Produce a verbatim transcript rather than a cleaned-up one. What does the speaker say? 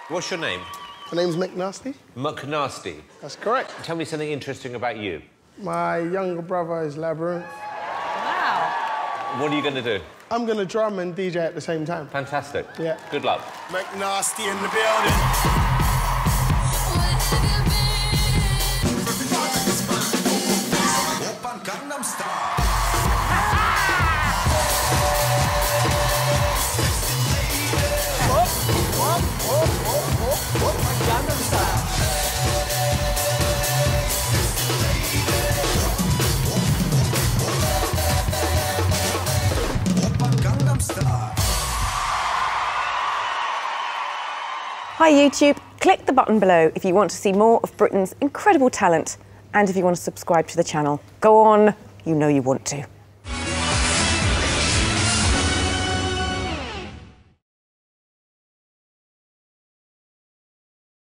What's your name? My name's MckNasty. MckNasty? That's correct. Tell me something interesting about you. My younger brother is Labrinth. Wow. What are you going to do? I'm going to drum and D J at the same time. Fantastic. Yeah. Good luck. MckNasty in the building. Gangnam Style. Gangnam Style. Gangnam Style. Hi YouTube, click the button below if you want to see more of Britain's incredible talent and if you want to subscribe to the channel. Go on, you know you want to.